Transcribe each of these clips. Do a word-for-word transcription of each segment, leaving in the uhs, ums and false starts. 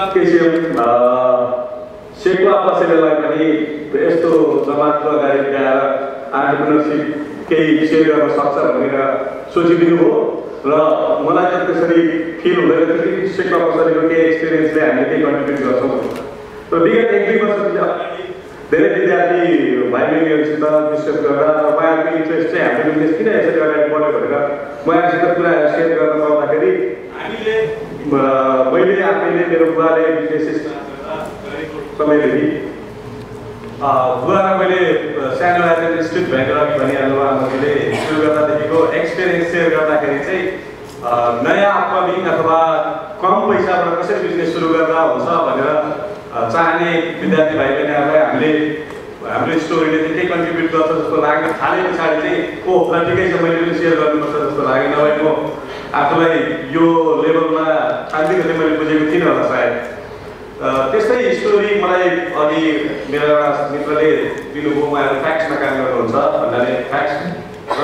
KCM sekuwa पसलेलाई पनि यस्तो जमातको अगाडि ल्याएर एन्टरप्रेन्योरसिप केही सेयर गर्न सक्छ भनेर सोचिदिनु हो र मलाई त त्यसरी फिल हुँदैन थियो कि सेक्वा पसलेको केही एक्सपिरियन्सले हामीले केही कन्ट्रिब्युट गर्छौँ र विगत एक दुई वर्षदेखि अगाडि धेरै विद्यार्थी भाइ बहिनीहरूसित डिस्कस गरेर उहाँहरूको इन्ट्रेस्ट चाहिँ हाम्रो बिजनेस किन यसरी अगाडि बढ्यो भनेर उहाँहरूसित कुरा सेयर गर्न पाउँदाखेरि हामीले मैले आफैले मेरो बुवाले बिजनेस समयदेखि बुवा र मैले सानो एज स्ट्रिट भेन्डर भनिहाल्नु मैले सुरु गर्दादेखिको एक्सपिरियन्स सेयर गर्दाखेरि चाहिँ नयाँ अपकमिङ अथवा कम पैसाबाट कसरी बिजनेस सुरु गर्दा हुन्छ भनेर चाहने विद्यार्थी भाइ बहिनीहरूलाई हामीले हाम्रो स्टोरीले चाहिँ केही कन्ट्रिब्युट गर्छ जस्तो लाग्यो थाले पछाडि चाहिँ ओ ठिकै छ मैले पनि सेयर गर्नुपर्छ जस्तो लाग्यो नभए म आफूलाई यो लेभलमा शान्तिको मैले बुझेको थिइनँ होला सायद त्यस्तै स्टोरी मलाई अघि मेरो एउटा मित्रले दिनुभयो उहाँहरू फ्याक्ट्समा काम गर्नुहुन्छ भन्नाले फ्याक्ट्स र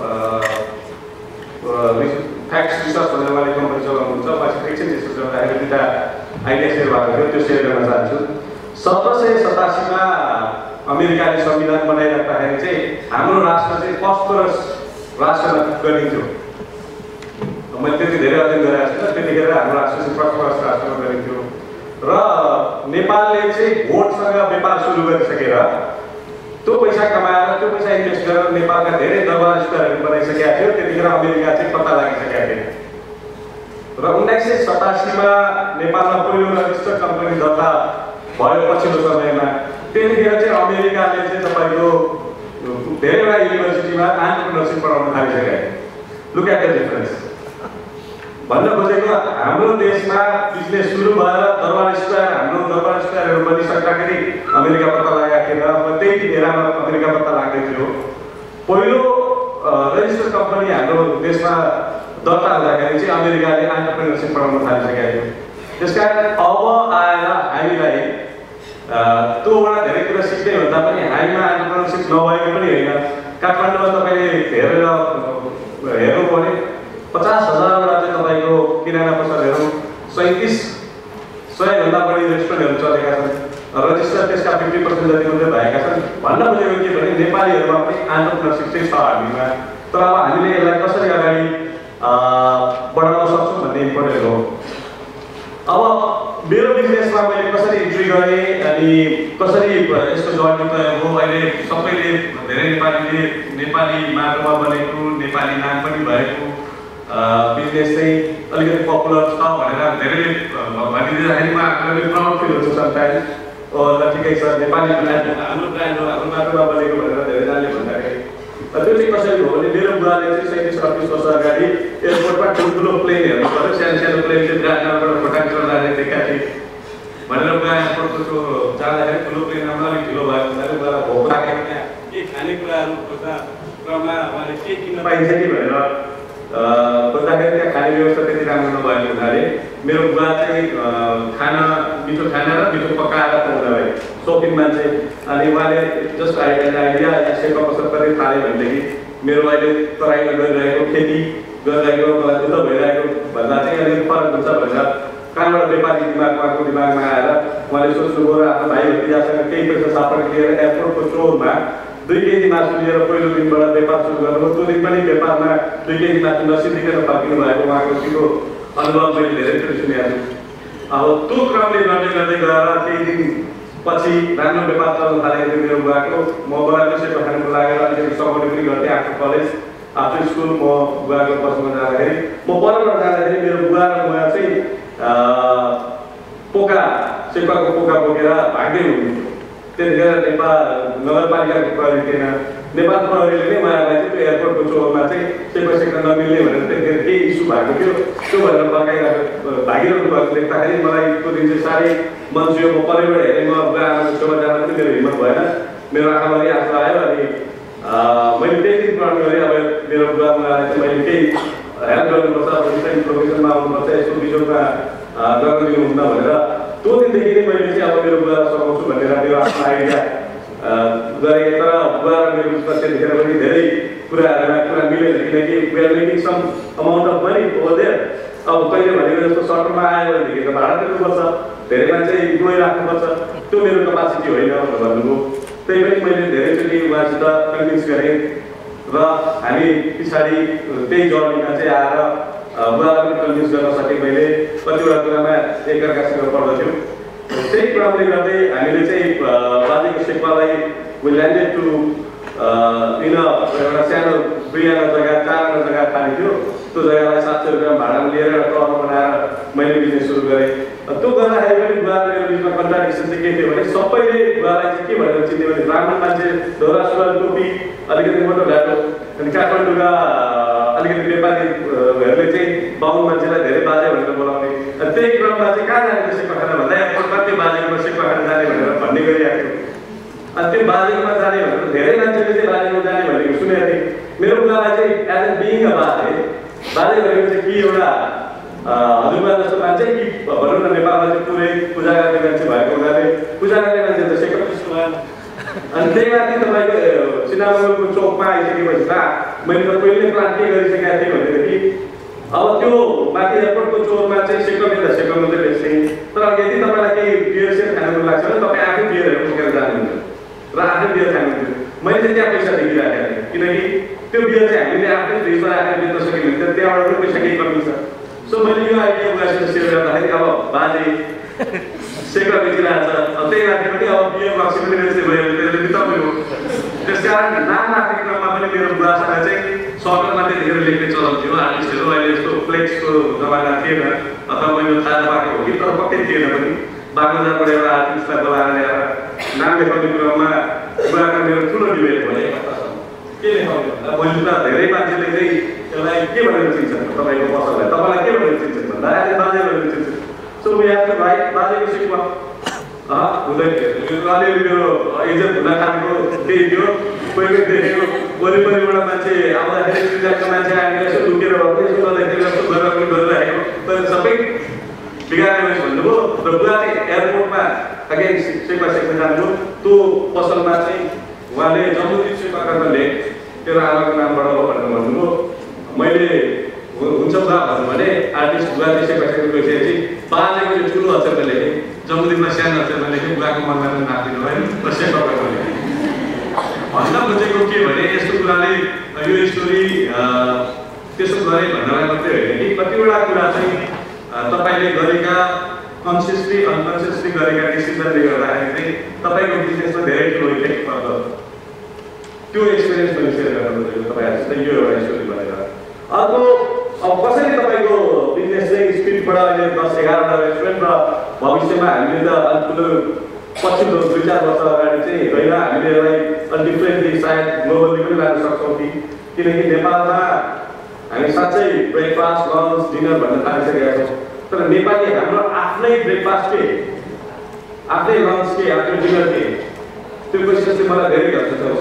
फ्याक्ट्स रिसर्च भनेर उहाँले कम्पनी चलाउनुहुन्छ पछि एकछिन रिसर्च गर्दाखेरि दुईवटा आइडिया सेयर भएको थियो त्यो सेयर गर्न चाहन्छु सत्र सय सतासीमा अमेरिकाले संविधान बनाइराख्दाखेरि चाहिँ हाम्रो राष्ट्र चाहिँ फस्फोरस राष्ट्रमा गरिन्थ्यो मैले त्यति धेरै अध्ययन गरेको छु त्यतिखेर हाम्रो राष्ट्र चाहिँ फस्फोरस राष्ट्रमा गरिन्थ्यो र नेपालले चाहिँ भोटसँग व्यापार सुरु गरिसकेर त्यो पैसा कमाएर त्यो पैसा इन्भेस्ट गरेर नेपालका धेरै दरबार स्क्वायरहरू बनाइसकेका थियो त्यतिखेर अमेरिका चाहिँ पत्ता लागिसकेका थिए र उन्नाइस सय सतासीमा नेपालमा पहिलो रजिस्टर्ड कम्पनी दर्ता भयो पछिल्लो समयमा त्यतिखेर चाहिँ अमेरिकाले चाहिँ तपाईँको धेरैवटा युनिभर्सिटीमा एन्टरप्रेन्योरसिप पढाउन थालिसकेका थिए लुक एट द डिफरेन्स भन्न खोजेको हाम्रो देशमा बिजनेस सुरु भएर दरबार स्क्वायर हाम्रो दरबार स्क्वायरहरू बनिसक्दाखेरि अमेरिका पत्ता लागेको थिएन त्यही बेलामा अमेरिका पत्ता लाग्दै थियो पहिलो रजिस्टर्ड कम्पनी हाम्रो देशमा दर्ता हुँदाखेरि चाहिँ अमेरिकाले एन्टरप्रेन्योरसिप पढाउन थालिसकेको थियो त्यसकारण अब आएर हामीलाई त्योबाट धेरै कुरा सिक्दै भन्दा पनि हामीमा एन्टरप्रेन्योरसिप नभएको पनि होइन काठमाडौँमा तपाईँले हेरेर हेर्नु भने पचास हजारवटा चाहिँ तपाईँको किराना पसलहरू सैँतिस सयभन्दा बढी रेस्टुरेन्टहरू चलेका छन् रजिस्टर त्यसका फिफ्टी पर्सेन्ट जति मात्रै भएका छन् भन्न खोजेको के भने नेपालीहरूमा पनि एन्टरप्रेन्योरसिप चाहिँ छ हामीमा तर अब हामीले यसलाई कसरी अगाडि बढाउन सक्छौँ भन्ने इम्पोर्टेन्ट हो अब मेरो बिजनेसमा मैले कसरी इन्ट्री गरेँ अनि कसरी यसको जर्नी तय हो अहिले सबैले धेरै नेपालीले नेपाली माटोमा बनेको नेपाली नाम पनि भएको बिजनेस चाहिँ अलिकति पपुलर छ भनेर धेरैले भनिदिँदाखेरि म आफूलाई प्राउड फिल हुन्छ समटाइम्स ल ठिकै छ नेपाली ब्रान्ड हाम्रो ब्रान्ड हो हाम्रो माटोमा बनेको भनेर धेरैजनाले भन्दाखेरि त्यो चाहिँ कसरी हो भने मेरो बुवाले चाहिँ सैँतिस अठतिस वर्ष अगाडि एयरपोर्टमा ठुल्ठुलो प्लेन हेर्नु पर्यो सानो सानो प्लेन चाहिँ ब्रान्डबाट फोटाङ चढ्दाखेरि देखाएको थिएँ भनेर बुवा एयरपोर्टको जाँदाखेरि ठुलो प्लेनमा अलिक ढिलो भएको हुनाले बुवालाई भोक लागेको त्यहाँ केही खानेकुराहरू खोज्दा क्रममा उहाँले के किन्न पाइन्छ कि भनेर खोज्दाखेरि त्यहाँ खाने व्यवस्था त्यति राम्रो नभएको हुनाले मेरो बुवा चाहिँ खाना मिठो खाना र मिठो पकाएर खुवाउन भए सोखिन मान्छे अनि उहाँले जस्ट आइडिया सेवा पसल पनि थाल्यो भनेदेखि मेरो अहिले तराईमा गरिरहेको खेती गरिरहेको मलाई दुःख भइरहेको भन्दा चाहिँ अलिक फरक हुन्छ भनेर कहाँबाट व्यापारी दिमाग उहाँको दिमागमा आएर उहाँले सोच्नुभयो र आफ्नो भाइ भतिजासँग केही पैसा सापट लिएर एयरपोर्टको चोरमा दुई केजी मासु लिएर पहिलो दिनबाट व्यापार सुरु गर्नुभयो त्यो दिन पनि व्यापारमा दुई केजी मासु नसिद्धिकन फर्किनु भएको उहाँको त्यो अनुभव मैले धेरैचोटि सुनेको छु अब त्यो क्रमले गर्दै गर्दै गएर केही दिन पछि राम्रो व्यापार चल्न थालेको थियो मेरो बुवाको म बुवाको सेवा खानको लागेर अलिकति सपोर्ट पनि गर्थेँ आफ्नो कलेज आफ्नो स्कुल म बुवाको बसमा जाँदाखेरि म परबाट जाँदाखेरि मेरो बुवा र बुवा चाहिँ पोका सेपाको पोका बोकेर भाग्दै हुनुहुन्थ्यो त्यतिखेर नेपाल नगरपालिकाको प्रहरी थिएन नेपाल प्रहरीले नै उहाँहरूलाई चाहिँ त्यो एयरपोर्टको चौरमा चाहिँ सेवा सेक्न नमिल्ने भनेर त्यतिखेर केही इस्यु भएको थियो त्यो भनेर फर्काइरहेको भागिरहनु भएको देख्दाखेरि मलाई त्यो दिन चाहिँ साह्रै मन छुयो म परैबाट हेरेँ म बुवा आमाको छेउमा जान पनि मेरो हिम्मत भएन मेरो आँखाभरि आँसु आयो अनि मैले त्यही दिन प्रण गरेँ अब मेरो बुवा आमालाई चाहिँ मैले केही हेल्प गर्नुपर्छ अब डिफरेन्ट प्रोफेसनमा आउनुपर्छ यसको बिजोगमा गर्न दिनुहुन्न भनेर त्यो दिनदेखि नै मैले चाहिँ अब मेरो बुवा सघाउँछु भनेर मेरो आफ्नो आइडिया गरेँ तर बुवा र मेरो बिचमा त्यतिखेर पनि धेरै कुराहरूमा कुरा मिलेन किनकि we are making some amount of money over there अब कहिले भनेको जस्तो सर्टमा आयो भनेदेखि त भाडा तिर्नुपर्छ धेरै मान्छे इम्प्लोइ राख्नुपर्छ, त्यो मेरो क्यापासिटी होइन भनेर भन्नुभयो। त्यही पनि मैले धेरैचोटि उहाँसित कन्भिन्स गरेँ र हामी पछाडि त्यही जर्नीमा चाहिँ आएर उहाँलाई पनि कन्भिन्स गर्न सकेँ। मैले कतिवटा कुरामा एकअर्कासँग पढ्दथ्यौँ। त्यही क्रमले गर्दै हामीले चाहिँ बाजेको सेक्वालाई वी ल्यान्डेड टु इन एउटा सानो दुई आना जग्गा चार आना जग्गा खाली थियो। त्यो जग्गालाई सात सय रुपियाँ भाडामा लिएर एउटा टर्न बनाएर मैले बिजनेस सुरु गरेँ। त्यो गर्दाखेरि पनि बुवा मेरो बिचमा कन्ट्राडिक्सन चाहिँ के थियो भने सबैले बुवालाई चाहिँ के भनेर चिन्थ्यो भने ब्राह्मण मान्छे, दौरा सुरुवाल टोपी, अलिकति मोटो घाटो, अनि काठमाडौँका अलिकति नेपालीहरूले चाहिँ बाहुन मान्छेलाई धेरै बाजे भनेर बोलाउने। अनि त्यही क्रममा चाहिँ कहाँ जाने सेक्वा खाना भन्दा कति बाजेकोमा सेक्वा खाना जाने भनेर भन्ने गरिरहेको थियो। अनि त्यो बाजेकोमा जाने भनेर धेरै मान्छेले चाहिँ बाजेकोमा जाने भनेको सुनेको थिएँ। मेरो बुवालाई चाहिँ एज एन बिइङ अ बाजे, बाजे भनेको चाहिँ कि एउटा हजुरबा जस्तो मान्छे कि भनौँ न नेपालमा चाहिँ पुरै पूजा गर्ने मान्छे भएको हुनाले पूजा गर्ने मान्छे त सेक्वा त्यस्तो भयो। अनि त्यही माथि तपाईँको सिनामको चौकमा आइसकेपछि त मैले त पहिले प्लान के गरिसकेको थिएँ भनेदेखि अब त्यो माथि एयरपोर्टको चौरमा चाहिँ सेक्वा बेच्दा सेक्वा मात्रै बेच्थेँ। तर यदि तपाईँलाई केही बियर सेयर खानु मन लाग्छ भने तपाईँ आफै बियरहरू बोकेर जानुहुन्छ र आफै बियर खानुहुन्थ्यो। मैले चाहिँ त्यहाँ पैसा देखिरहेको थिएँ किनकि त्यो बियर चाहिँ हामीले आफ्नै फ्रिजमा राखेर बेच्न सक्यौँ भने त त्यहाँबाट पनि पैसा केही कमी छ। सो मैले यो आइडिया बुवासित सेयर गर्दाखेरि अब बाजे सेक्वा बेचिरहेको छ, त्यही माथि पनि अब बियर बक्सी पनि बेच्दै भयो भने त्यसले बिताउनु हो। त्यस कारण नाम राख्ने क्रममा पनि मेरो बुवासँग चाहिँ सकरमा चाहिँ धेरै लेख्ने चलन थियो। आर्टिस्टहरू अहिले यस्तो फ्लेक्सको जमाना थिएन अथवा मैले थाहा पाएको हो कि तर पक्कै थिएन पनि। बागबजारबाट एउटा आर्टिस्टलाई बोलाएर ल्याएर नाम लेखाउने क्रममा बुवाको मेरो ठुलो डिबेट भयो एक हप्तासम्म। के लेखाउने भन्दा मैले त धेरै मान्छेले चाहिँ यसलाई के भनेर चिन्छन् तपाईँको पसललाई, तपाईँलाई के भनेर चिन्छन् भन्दा अहिले बाजे भनेर चिन्छन्। सो म यहाँ भाइ बाजेको सेक्वा हुँदैन। अलिअलि मेरो इज्जत हुन थालेको त्यही थियो। कोही कोही देखेको वरिपरिबाट मान्छे आउँदाखेरि सिजनको मान्छे आएर यसो लुकेर भयो यसो गर्दाखेरि जस्तो गरेर पनि गरिरहेको तर सबै बिगार्ने मान्छे भन्नुभयो। र बुवा चाहिँ एयरपोर्टमा अगेन सेक्वा सेक्वा जानुभयो। त्यो पसलमा चाहिँ उहाँले जम्बुदीप सेक्वा गर्न लेख तेरो आमाको नामबाट हो भनेर भन्नुभयो। मैले हुन्छ बुवा भन्नु भने आर्टिस्ट बुवाले सेक्वा सेक्वा गइसकेपछि बाजेको चाहिँ ठुलो अक्षरमा लेखेँ, जम्बुदीपमा सानो अक्षरमा लेखेँ, बुवाको मनमा पनि नापिनु भयो र सेक्वा गर्न लेखेँ। भन्न खोजेको के भने यस्तो कुराले यो स्टोरी त्यसो गरे भन्नलाई मात्रै होइन कि कतिवटा कुरा चाहिँ तपाईँले गरेका कन्सियसली अनकन्सियसली गरेका डिसिजनले गर्दाखेरि चाहिँ तपाईँको बिजनेसमा धेरै ठुलो इफेक्ट पर्छ। त्यो एक्सपिरियन्स मैले सेयर गर्न खोजेको तपाईँहरूसित यो एउटा स्टोरी भनेर। अर्को अब कसरी तपाईँको बिजनेस चाहिँ स्पिडबाट अहिले दस एघारवटा रेस्टुरेन्ट र भविष्यमा हामीले त अलिक ठुलो पछिल्लो दुई चार वर्ष अगाडि चाहिँ होइन हामीले यसलाई अलिक डिफ्रेन्टली सायद ग्लोबली पनि लान सक्छौँ कि किनकि नेपालमा हामी साँच्चै ब्रेकफास्ट लन्च डिनर भन्न थालिसकेका छौँ। तर नेपाली हाम्रो आफ्नै ब्रेकफास्ट के, आफ्नै लन्च के, आफ्नै डिनर के, त्यो क्वेसन चाहिँ मलाई धेरै घट्छ।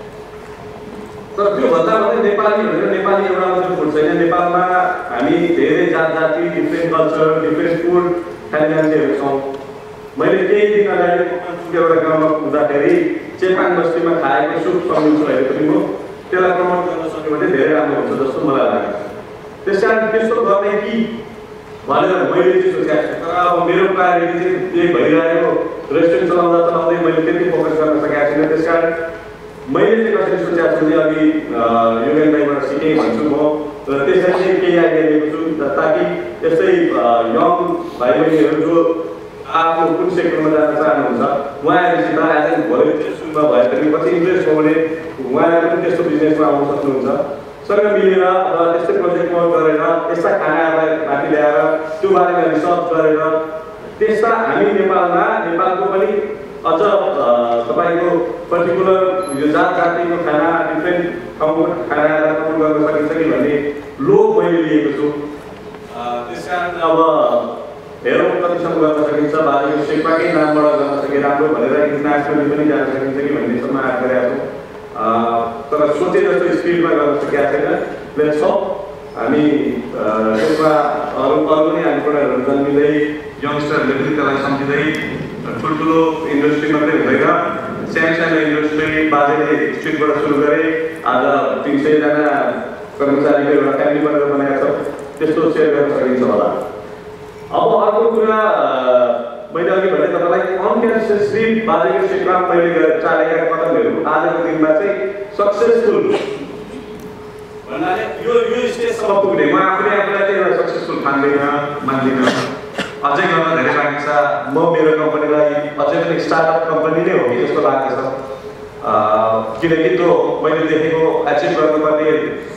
तर त्योभन्दा पनि नेपाली भनेर नेपाली एउटा मात्रै फुड छैन। नेपालमा हामी धेरै जात जाति, डिफ्रेन्ट कल्चर, डिफ्रेन्ट फुड खाने मान्छेहरू छौँ। मैले केही दिन अगाडि एउटा गाउँमा पुग्दाखेरि चेपाङ बस्तीमा खाएको सुप समिन्छ अहिले पनि म त्यसलाई प्रमोट गर्न सक्यो भने धेरै राम्रो हुन्छ जस्तो मलाई लाग्छ। त्यस कारण त्यस्तो गर्ने कि भनेर मैले चाहिँ सोचेको छु। तर अब मेरो प्रायोरिटी चाहिँ त्यही भइरहेको रेस्टुरेन्ट चलाउँदा चलाउँदै मैले त्यति फोकस गर्न सकेको छैन। त्यस कारण मैले चाहिँ कसरी सोचेको छु भने अघि युगेन भाइबाट सिकेँ भन्छु म र त्यसरी चाहिँ केही आइडिया लिएको छु ताकि यस्तै यङ भाइ बहिनीहरू जो आफ्नो कुन सेक्टरमा जान चाहनुहुन्छ उहाँहरूसित एज एन भोलिन्टियर सुरुमा भए पनि पछि इन्ट्रेस्ट हो भने उहाँहरू पनि त्यस्तो बिजनेसमा आउन सक्नुहुन्छ। सँग मिलेर र त्यस्तै प्रोजेक्ट वर्क गरेर यस्ता खानाहरूलाई माथि ल्याएर त्यो बारेमा रिसर्च गरेर त्यस्ता हामी नेपालमा नेपालको पनि अझ तपाईँको पर्टिकुलर यो जात जातिको खाना डिफ्रेन्ट ठाउँको खानाहरूलाई प्रमोट गर्न सकिन्छ कि भन्ने लोभ मैले लिएको छु। त्यस कारण अब हेरौँ कतिसम्म गर्न सकिन्छ। बाजेको सेक्वाकै नामबाट गर्न सके राम्रो भनेर इन्टरनेसनली पनि जान सकिन्छ कि भन्नेसम्म आश गरेका छौँ। तर सोचे जस्तो स्पिडमा गर्न सकेका छैन। लेट्स होप हामी त्यसमा अरू अरू पनि एन्टरप्रेनरहरू जन्मिँदै यङ्स्टरहरूले पनि त्यसलाई सम्झिँदै ठुल्ठुलो इन्डस्ट्री मात्रै हुँदैन, सानो सानो इन्डस्ट्री बाजेले स्ट्रिटबाट सुरु गरे आज तिन सयजना कर्मचारीको एउटा फ्यामिली बनेर बनाएको छ, त्यस्तो सेयर गर्न सकिन्छ होला। अब अर्को कुरा तपाईँलाई अनकन्सियसली बाजेको सिक्राम मैले चालेका कदमहरू आजको दिनमा चाहिँ सक्सेसफुल भन्नाले यो यो स्टेजसम्म पुग्ने म आफूले आफूलाई चाहिँ एउटा सक्सेसफुल मान्दिनँ मान्दिनँ अझै गर्न धेरै बाँकी छ। म मेरो कम्पनीलाई अझै पनि स्टार्टअप कम्पनी नै हो कि जस्तो लाग्दछ, किनकि त्यो मैले देखेको एचिभ गर्नुपर्ने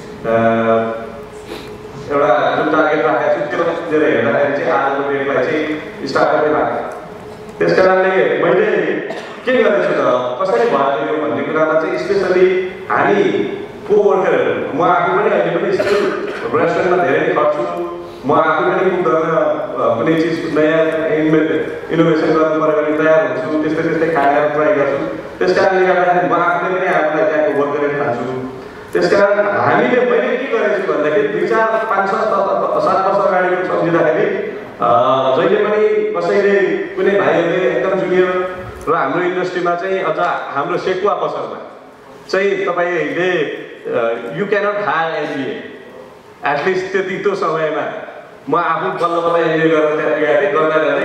एउटा जुन टार्गेट राखेको छु त्यो सम्झेर हेर्दाखेरि चाहिँ आजको डेटलाई चाहिँ स्टार्टअपै लाग्छ। त्यस कारणले मैले के गर्दैछु त कसरी भयो यो भन्ने कुरामा चाहिँ स्पेसली हामी को वर्करहरू, म आफू पनि अहिले पनि स्टिल रेस्टुरेन्टमा धेरै खट्छु, म आफू पनि कुक गर्न कुनै चिज नयाँ इनोभेसन गर्नु पऱ्यो भने तयार हुन्छु, त्यस्तै त्यस्तै खाएर ट्राई गर्छु। त्यस कारणले गर्दाखेरि म आफूले पनि आफूलाई त्यहाँको वर्करै खान्छु। त्यस कारण हामीले मैले के गरेछु भन्दाखेरि दुई चार पाँच छ सात वर्ष अगाडिको सम्झिँदाखेरि जहिले पनि कसैले कुनै भाइहरूले एकदम जुनियर र हाम्रो इन्डस्ट्रीमा चाहिँ अझ हाम्रो सेकुवा पसलमा चाहिँ तपाईँले you cannot hire MBA at least त्यति त्यो समयमा म आफू बल्ल बल्ल एमबिए गरेर त्यहाँ गएको थिएँ गर्दा गर्दै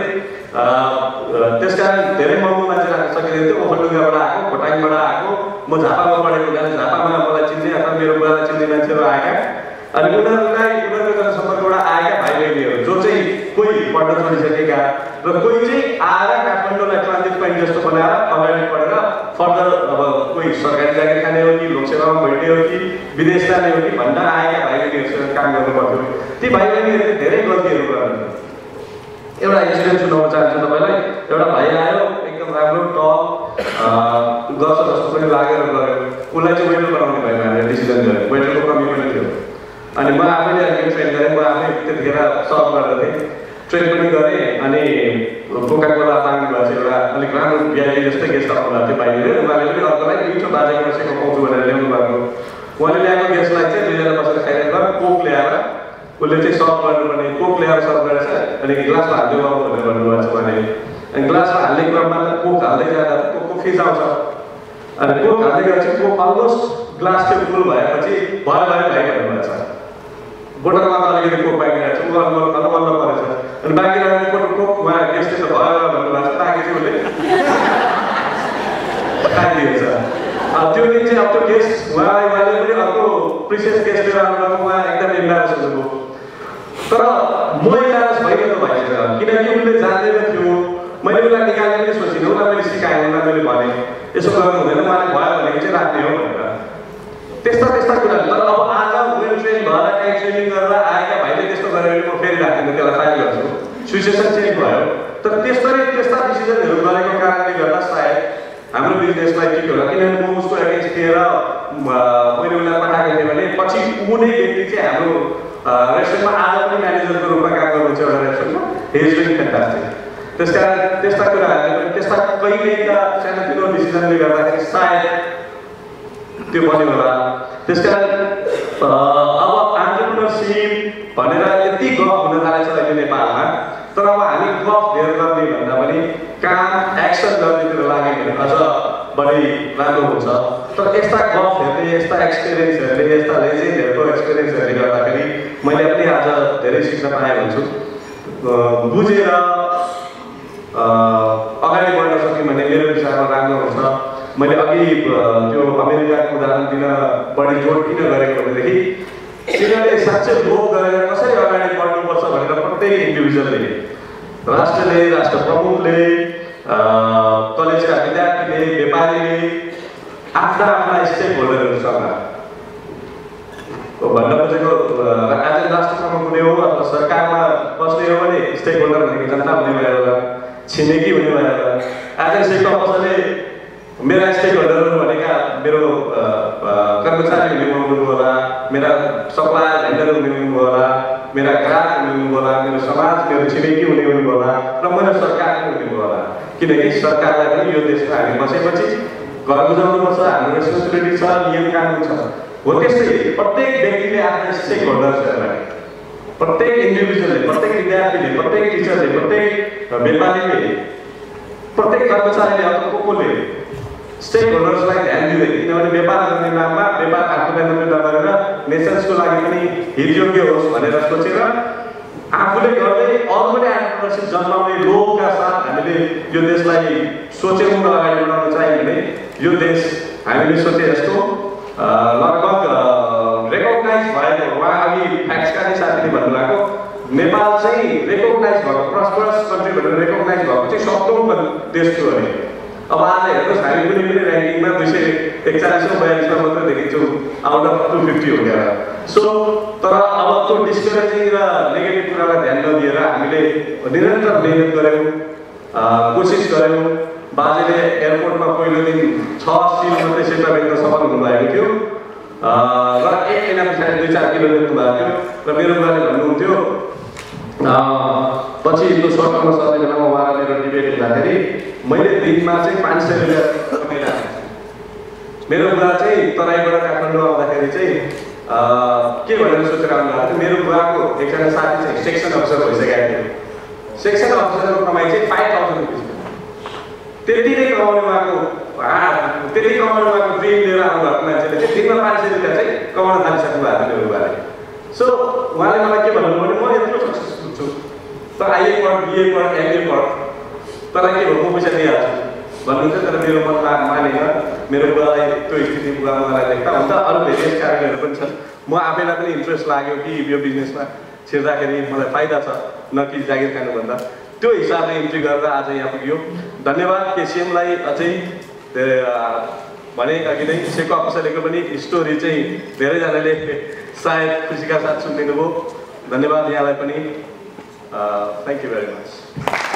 त्यस कारण धेरै महँगो मान्छे राख्न सकिँदैन थियो। ओखलडुङ्गाबाट आएको, खोटाङबाट आएको, म झापामा पढेको हुँदा झापामा मलाई चिन्ने अथवा मेरो बुवालाई चिन्ने मान्छेहरू आएका अनि उनीहरूलाई उनीहरूको जनसम्पर्कबाट आएका भाइ बहिनीहरू जो चाहिँ कोही पढ्न छोडिसकेका र कोही चाहिँ आएर काठमाडौँलाई ट्रान्जिट पोइन्ट जस्तो बनाएर अगाडि पढेर फर्दर अब कोही सरकारी जागिर खाने हो कि लोकसेवामा भेट्ने हो कि विदेश जाने हो कि भन्न आएका भाइ बहिनीहरूसँग काम गर्नु पर्थ्यो। ती भाइ बहिनीहरूले धेरै गल्तीहरू गर्नु। एउटा इन्सिडेन्ट सुनाउन चाहन्छु तपाईँलाई। एउटा भाइ आयो एकदम राम्रो टप गर्छ जस्तो पनि लागेर गऱ्यो, उसलाई चाहिँ वेटर बनाउने भयो भनेर डिसिजन गऱ्यो। वेटरको कमी पनि थियो अनि म आफैले अलिकति ट्रेन गरेँ, म आफै त्यतिखेर सर्भ गरेको थिएँ, ट्रेन पनि गरेँ। अनि कोका कोला पानी भएपछि एउटा अलिक राम्रो बिहारी जस्तै गेस्ट आउनु भएको थियो भाइले, उहाँले पनि अर्कोलाई मिठो बाजेको बसेको पाउँछु भनेर ल्याउनु भएको। उहाँले ल्याएको गेस्टलाई चाहिँ दुईजना बसेर खाइरहेको कोक ल्याएर उसले चाहिँ सर्भ गर्नुपर्ने, कोक ल्याएर सर्भ गरेछ अनि ग्लासमा हाल्दै बाबु भनेर भन्नुभएको छ उहाँले। अनि ग्लासमा हाल्ने क्रममा त कोक हाल्दै जाँदा कोकको फिज आउँछ अनि कोक हाल्दै गएपछि कोक अलमोस्ट ग्लास चाहिँ फुल भएपछि भयो भयो भाइ भन्नुभएको छ। बोटलमा त अलिकति कोक बाँकी रहेछ, ऊ अल्ल अल्ल अल्ल परेछ अनि बाँकी रहेको बोटल कोक उहाँ गेस्टले त भयो भन्नुभएको छ, ताकि चाहिँ उसले खाइदिएछ। त्यो दिन चाहिँ अब त्यो गेस्ट उहाँलाई उहाँले पनि अर्को प्रिसियस गेस्ट लिएर आउनुभएको, उहाँ एकदम इम्बारेस हुनुभयो। तर म इम्बारेस भइगयो त भाइसँग, किनकि उसले जान्दैन थियो। मैले उसलाई निकाल्ने पनि सोचिनँ, उसलाई मैले सिकाएँ, उसलाई मैले भनेँ यसो गर्नु हुँदैन, उहाँले भयो भनेको चाहिँ राख्ने हो भनेर। त्यस्ता त्यस्ता कुराहरू। तर अब आज वेल ट्रेन भएर काहीँ ट्रेनिङ गरेर आएका भाइले त्यस्तो गऱ्यो भने म फेरि राख्दिनँ, त्यसलाई फाइल गर्छु, सिचुएसन चेन्ज भयो। तर त्यस्तै त्यस्ता डिसिजनहरू गरेको कारणले गर्दा सायद हाम्रो बिजनेसलाई ठिक होला। किनभने म उसको एगेन्स्ट थिएँ र मैले उसलाई पठाएको थिएँ भने पछि ऊ नै व्यक्ति चाहिँ हाम्रो रेस्टुरेन्टमा आज पनि म्यानेजरको रूपमा काम गर्नुहुन्छ एउटा रेस्टुरेन्टमा, हि इज डुइङ फ्यान्टास्टिक। त्यस कारण त्यस्ता कुराहरूले पनि त्यस्ता कहिले एउटा सानोतिनो डिसिजनले गर्दाखेरि सायद त्यो बन्यो होला। त्यस कारण अब एन्टरप्रेन्योरसिप भनेर यति गफ हुन थालेछ अहिले नेपालमा, तर अब हामी गफ धेर गर्ने भन्दा पनि काम एक्सन गर्नेतिर लाग्यो भने अझ बढी राम्रो हुन्छ। तर यस्ता गफ हेर्ने, यस्ता एक्सपिरियन्सहरूले, यस्ता लेजेन्डहरूको एक्सपिरियन्सहरूले गर्दाखेरि मैले पनि आज धेरै सिक्न पाएँ भन्छु। बुझेर अगाडि बढ्न सक्यौँ भने मेरो विचारमा राम्रो हुन्छ। मैले अघि त्यो अमेरिकाको उदाहरण दिन बढी जोड किन गरेको भनेदेखि तिनीहरूले साँच्चै लोभ गरेर कसरी अगाडि बढ्नुपर्छ भनेर प्रत्येक इन्डिभिजुअलले, राष्ट्रले, राष्ट्र प्रमुखले, कलेजका विद्यार्थीले, व्यापारीले आफ्ना आफ्ना स्टेक होल्डरहरूसँग भन्न खोजेको आज राष्ट्र प्रमुख हुने हो अथवा सरकारमा बस्ने हो भने स्टेक होल्डर भनेको जनता हुने भयो होला, छिमेकी हुने भयो होला। आज सेक्टर पसलले मेरा स्टेक होल्डरहरू भनेका मेरो कर्मचारी हुने हुनु होला, मेरा सप्लायर भेन्डर हुने हुनु होला, मेरा ग्राहक हुने होला, मेरो समाज, मेरो छिमेकी हुने हुनु होला र मेरो सरकार हुने होला। किनकि सरकारलाई पनि यो देशमा हामी बसेपछि घर बुझाउनुपर्छ, हाम्रो रेस्पोन्सिबिलिटी छ, नियम कानुन छ। हो त्यस्तै प्रत्येक व्यक्तिले आफ्ना स्टेक होल्डर्सहरूलाई, प्रत्येक इन्डिभिजुअलले, प्रत्येक विद्यार्थीले, प्रत्येक टिचरले, प्रत्येक व्यापारीले, प्रत्येक कर्मचारीले अथवा को कोले स्टेक होल्डर्सलाई ध्यान दिँदैन। किनभने व्यापार गर्ने नाममा व्यापार आफूलाई मात्रै नगरेर नेसन्सको लागि पनि हितयोग्य होस् भनेर सोचेर आफूले गर्दै अरू पनि एन्टरप्रेन्योरसिप जन्माउने लोभका साथ हामीले हामीले यो देशलाई सोचेर अगाडि बढाउन चाहियो भने यो देश हामीले सोचे जस्तो लगभग रेकग्नाइज भएको उहाँ अघि फ्याक्सका साथीले भन्नुभएको नेपाल चाहिँ रेकग्नाइज भएको प्रस्परस कन्ट्री भनेर रेकग्नाइज भएको चाहिँ सत्रौँ देश थियो अरे। अब आज हेर्नुहोस् हामी कुनै पनि ऱ्याङ्किङमा दुई सय एकचालिसौँ बयालिसमा मात्र देखिन्छौँ आउट अफ टू फिफ्टी हो क्या। सो तर अब त्यो डिस्करेजिङ र नेगेटिभ कुरालाई ध्यान नदिएर हामीले निरन्तर मेहनत गऱ्यौँ, कोसिस गऱ्यौँ। बाजेले एयरपोर्टमा पहिलो दिन छ सिल मात्रै सेता बेच्न सफल हुनुभएको थियो र एक महिना पछाडि दुई चार किलो बेच्नु भएको थियो र मेरो बुवाले भन्नुहुन्थ्यो पछि त्यो सर्कलमा सर्ने बेलामा उहाँ मेरो डिबेट हुँदाखेरि मैले दिनमा चाहिँ पाँच सय रुपियाँ कमाइरहेको छु। मेरो बुवा चाहिँ तराईबाट काठमाडौँ आउँदाखेरि चाहिँ के भनेर सोचेर आउनुभएको थियो, मेरो बुवाको एकजना साथी चाहिँ सेक्सन अफिसर भइसकेको थियो। सेक्सन अफिसरको कमाइ चाहिँ फाइभ थाउजन्ड रुपिस, त्यति नै कमाउनु भएको त्यति कमाउनु भएको ड्रिम लिएर आउनुभएको मान्छेले चाहिँ दिनमा पाँच सय रुपियाँ चाहिँ कमाउन थालिसक्नु भएको थियो मेरो बुवाले। सो उहाँले मलाई के भन्नुभयो भने म यत्रो सक्सेसफुल छु, त आइए पढ, बिए पढ, एमए पढ, तँलाई के भयो म पैसा दिइहाल्छु भन्नुहुन्छ। तर मेरो मनमा मानेन, मेरो बुवालाई त्यो स्थिति बुवा मलाई देख्दा हुन त अरू धेरै कारणहरू पनि छन्। म आफैलाई पनि इन्ट्रेस्ट लाग्यो कि यो बिजनेसमा छिर्दाखेरि मलाई फाइदा छ, न कि जागिर खानुभन्दा। त्यो हिसाबले इन्ट्री गरेर आज यहाँ पुग्यो। धन्यवाद केसिएमलाई अझै भने अघि नै सेको अफिसरको पनि स्टोरी चाहिँ धेरैजनाले सायद खुसीका साथ सुनिदिनु भयो। धन्यवाद यहाँलाई पनि। Thank you very much.